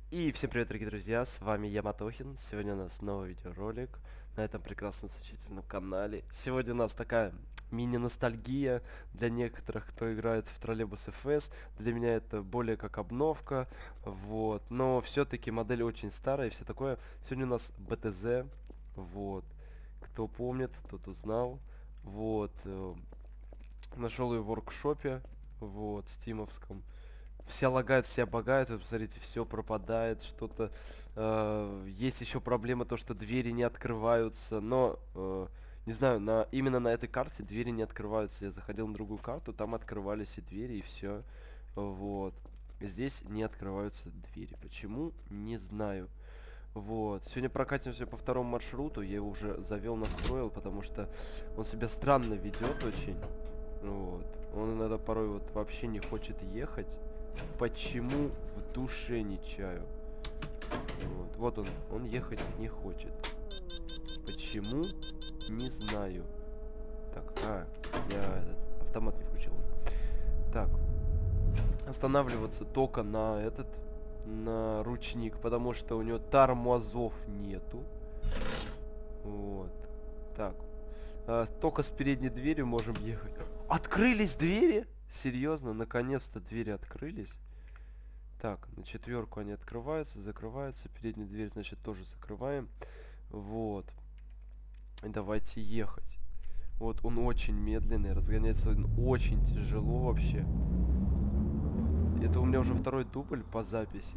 И всем привет, дорогие друзья, с вами я, Матохин. Сегодня у нас новый видеоролик на этом прекрасном, замечательном канале. Сегодня у нас такая мини-ностальгия для некоторых, кто играет в Троллейбус FS. Для меня это более как обновка, вот. Но все-таки модель очень старая и все такое. Сегодня у нас BTZ, вот. Кто помнит, тот узнал. Вот. Нашел ее в воркшопе, вот, стимовском. Все лагает, все багает, вы посмотрите, все пропадает, что-то... есть еще проблема, то, что двери не открываются, но... не знаю, именно на этой карте двери не открываются. Я заходил на другую карту, там открывались и двери, и все. Вот. Здесь не открываются двери. Почему? Не знаю. Вот. Сегодня прокатимся по второму маршруту. Я его уже завел, настроил, потому что он себя странно ведет очень. Вот. Он иногда порой вот вообще не хочет ехать. Почему, в душе не чаю. Вот он ехать не хочет. Почему? Не знаю. Так, я этот автомат не включил. Так. Останавливаться только на ручник, потому что у него тормозов нету. Вот. Так. Только с передней дверью можем ехать. Открылись двери? Серьезно? Наконец-то двери открылись. Так, на четверку они открываются, закрываются. Переднюю дверь, значит, тоже закрываем. Вот. И давайте ехать. Вот, он очень медленный, разгоняется он очень тяжело вообще. Это у меня уже второй дубль по записи.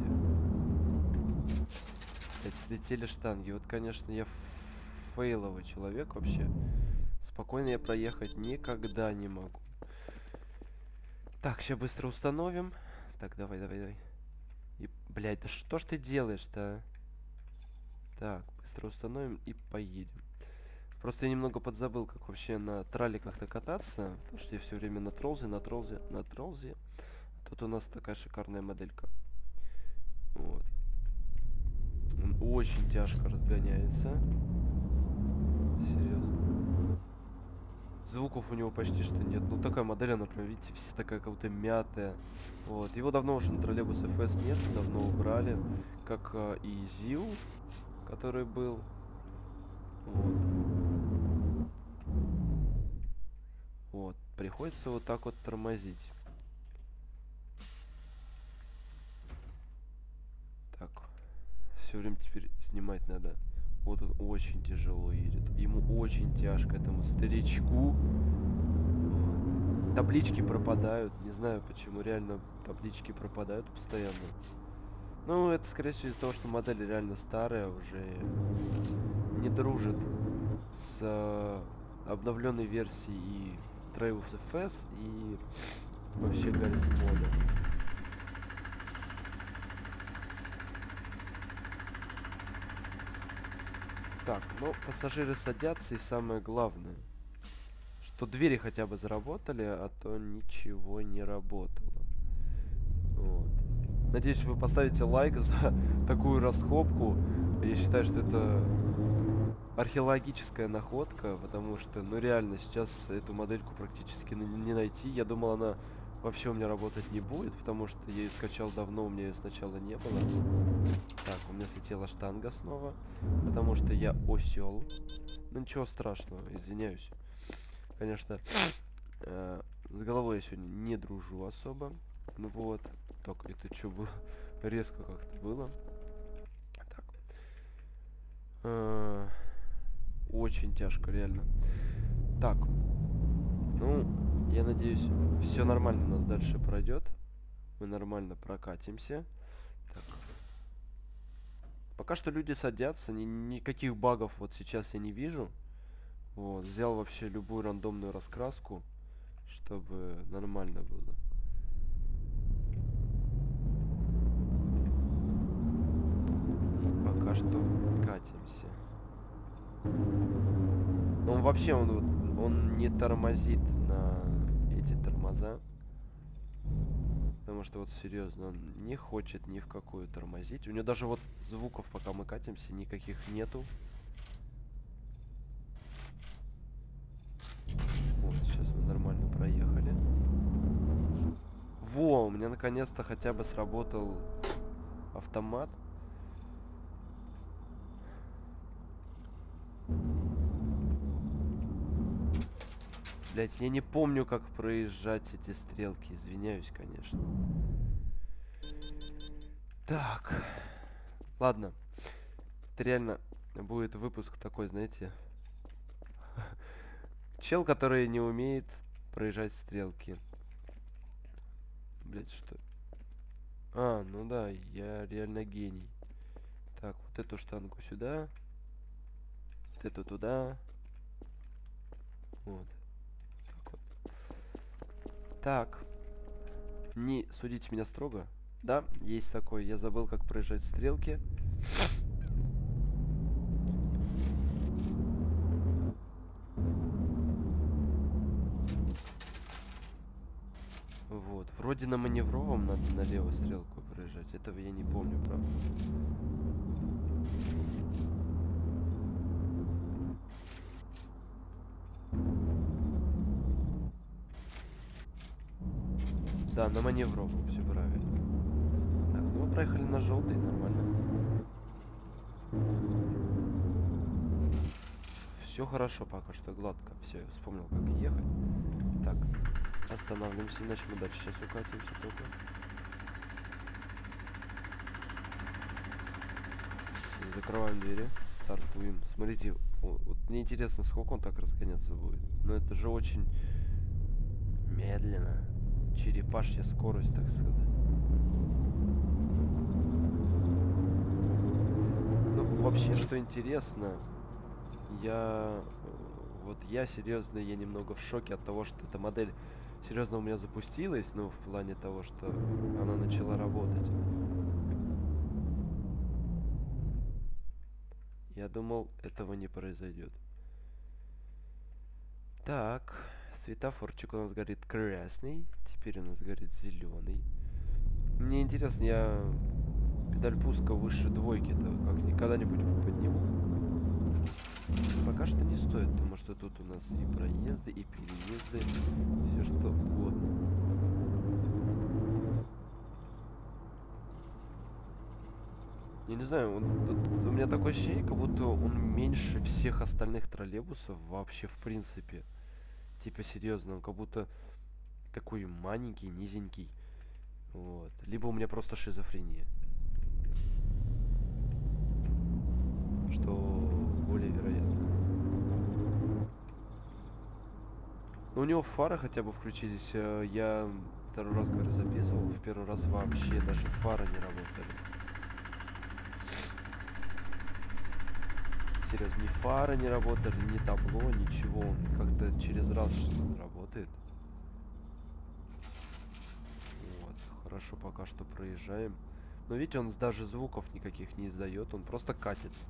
Это слетели штанги. Вот, конечно, я фейловый человек вообще. Спокойно я проехать никогда не могу. Так, сейчас быстро установим. Так, давай. И, блядь, да что ж ты делаешь-то, а? Так, быстро установим и поедем. Просто я немного подзабыл, как вообще на траликах-то кататься. Потому что я все время на тролзе. Тут у нас такая шикарная моделька. Вот. Он очень тяжко разгоняется. Серьезно. Звуков у него почти что нет. Ну такая модель, она прям, видите, вся такая как будто мятая. Вот. Его давно уже на Троллейбус FS нет, давно убрали. Как и ЗИЛ, который был. Вот. Приходится вот так вот тормозить. Так. Все время теперь снимать надо. Вот он очень тяжело едет. Ему очень тяжко, этому старичку. Таблички пропадают. Не знаю, почему реально таблички пропадают постоянно. Ну, это, скорее всего, из-за того, что модель реально старая, уже не дружит с обновленной версией и Троллейбус FS, и вообще Гаррис мода. Так, ну, пассажиры садятся, и самое главное, что двери хотя бы заработали, а то ничего не работало. Вот. Надеюсь, вы поставите лайк за такую раскопку. Я считаю, что это археологическая находка, потому что, ну реально, сейчас эту модельку практически не найти. Я думал, она вообще у меня работать не будет, потому что я ее скачал давно, у меня ее сначала не было. Так, у меня слетела штанга снова, потому что я осел. Ну ничего страшного, извиняюсь. Конечно, с головой я сегодня не дружу особо. Ну вот. Так, это что было? Резко как-то было. Так. Очень тяжко, реально. Так. Ну, я надеюсь, все нормально у нас дальше пройдет. Мы нормально прокатимся. Так. Пока что люди садятся, никаких багов вот сейчас я не вижу. Вот, взял вообще любую рандомную раскраску, чтобы нормально было. Пока что катимся. Но он вообще, он не тормозит на эти тормоза. Потому что вот серьезно, он не хочет ни в какую тормозить. У него даже вот звуков, пока мы катимся, никаких нету. Вот, сейчас мы нормально проехали. Во, у меня наконец-то хотя бы сработал автомат. Блять, я не помню, как проезжать эти стрелки. Извиняюсь, конечно. Так. Ладно. Это реально будет выпуск такой, знаете. Чел, который не умеет проезжать стрелки. Блять, что? А, ну да, я реально гений. Так, вот эту штангу сюда. Вот эту туда. Вот. Так вот. Так. Не судите меня строго. Да, есть такой. Я забыл, как проезжать стрелки. Вот. Вроде на маневровом надо налево стрелку проезжать. Этого я не помню, правда. Да, на маневровом, все правильно. Так, ну мы проехали на желтый, нормально. Все хорошо пока что, гладко. Все, я вспомнил, как ехать. Так, останавливаемся, иначе мы дальше сейчас укатимся только. Закрываем двери, стартуем. Смотрите, вот мне интересно, сколько он так разгоняться будет. Но это же очень медленно. Черепашья скорость, так сказать. Ну, вообще, что интересно, я серьезно, я немного в шоке от того, что эта модель серьезно у меня запустилась, ну, в плане того, что она начала работать. Я думал, этого не произойдет. Так, светофорчик у нас горит красный, теперь у нас горит зеленый. Мне интересно, я педаль пуска выше двойки-то как когда-нибудь подниму? Пока что не стоит, потому что тут у нас и проезды, и переезды, все что угодно. Я не знаю, у меня такое ощущение, как будто он меньше всех остальных троллейбусов вообще в принципе. Типа серьезно, он как будто такой маленький, низенький. Вот. Либо у меня просто шизофрения. Что более вероятно. Но у него фары хотя бы включились. Я второй раз, говорю, записывал. В первый раз вообще даже фары не работали. Серьезно, ни фары не работали, ни табло, ничего. Он как-то через раз что-то работает. Вот, хорошо, пока что проезжаем. Но видите, он даже звуков никаких не издает, он просто катится.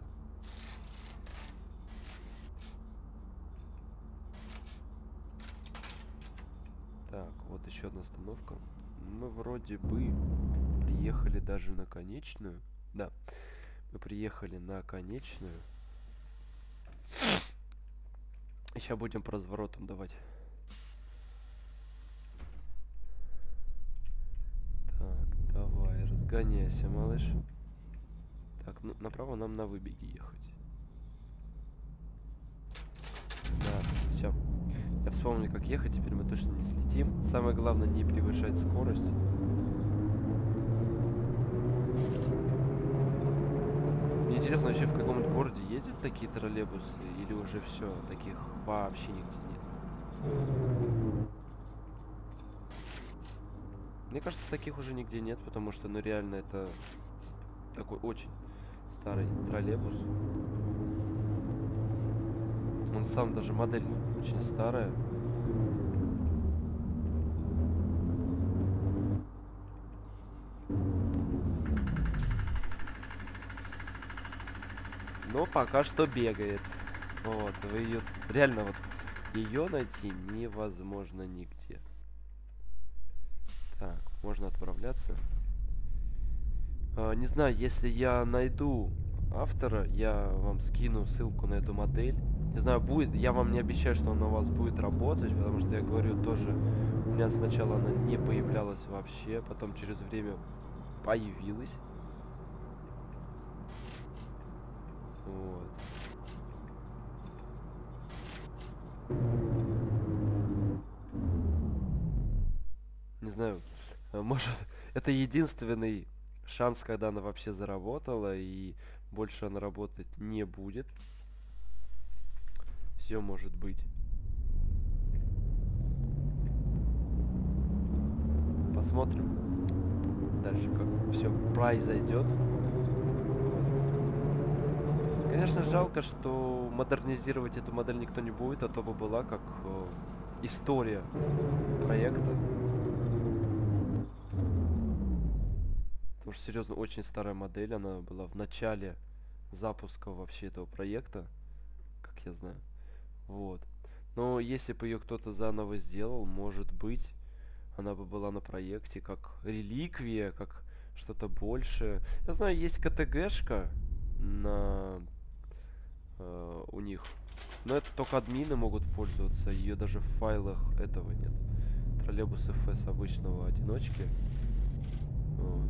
Так, вот еще одна остановка. Мы вроде бы приехали даже на конечную. Да, мы приехали на конечную. Сейчас будем по разворотам давать. Так, давай, разгоняйся, малыш. Так, ну, направо нам на выбеге ехать. Да, все. Я вспомнил, как ехать, теперь мы точно не слетим. Самое главное, не превышать скорость. Мне интересно, вообще в каком-нибудь городе ездят такие троллейбусы? Или уже все, таких вообще нигде нет? Мне кажется, таких уже нигде нет, потому что, ну, реально, это такой очень старый троллейбус. Он сам, даже модель очень старая. Но пока что бегает. Вот, вы ее... Реально, вот, ее найти невозможно нигде. Так, можно отправляться. Не знаю, если я найду автора, я вам скину ссылку на эту модель. Не знаю, будет, я вам не обещаю, что она у вас будет работать, потому что я говорю, тоже у меня сначала она не появлялась вообще, потом через время появилась. знаю, может, это единственный шанс, когда она вообще заработала, и больше она работать не будет. Все может быть. Посмотрим дальше, как все произойдет. Конечно, жалко, что модернизировать эту модель никто не будет, а то бы была как история проекта. Потому что, серьезно, очень старая модель, она была в начале запуска вообще этого проекта, как я знаю. Вот. Но если бы ее кто-то заново сделал, может быть, она бы была на проекте как реликвия, как что-то большее. Я знаю, есть КТГшка на у них. Но это только админы могут пользоваться. Ее даже в файлах этого нет. Троллейбус FS обычного одиночки. Вот.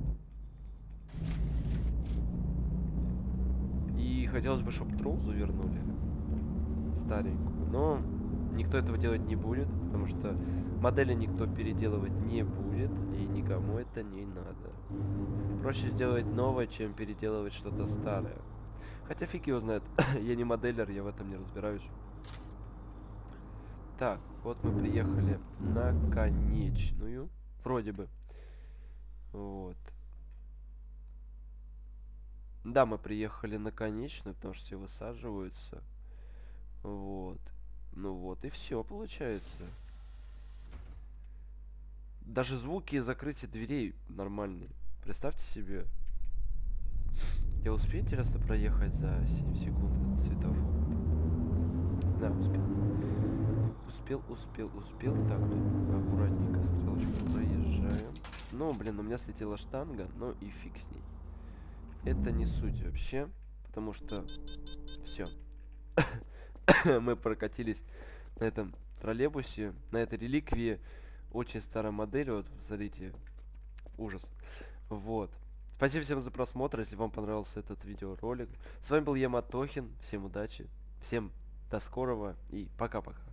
И хотелось бы, чтобы Тролзу вернули. Старенькую. Но никто этого делать не будет, потому что модели никто переделывать не будет, и никому это не надо. Проще сделать новое, чем переделывать что-то старое. Хотя фиг его знает, я не моделлер, я в этом не разбираюсь. Так, вот мы приехали на конечную. Вроде бы. Вот. Да, мы приехали на конечную, потому что все высаживаются. Вот. Ну вот, и все получается. Даже звуки закрытия дверей нормальные. Представьте себе. Я успею, интересно, проехать за 7 секунд этот светофор? Да, успел. Так, тут аккуратненько стрелочку проезжаем. Ну, блин, у меня слетела штанга, но и фиг с ней. Это не суть вообще, потому что все. Мы прокатились на этом троллейбусе, на этой реликвии. Очень старая модель, вот, смотрите, ужас. Вот. Спасибо всем за просмотр, если вам понравился этот видеоролик. С вами был Яматохин, всем удачи, всем до скорого и пока-пока.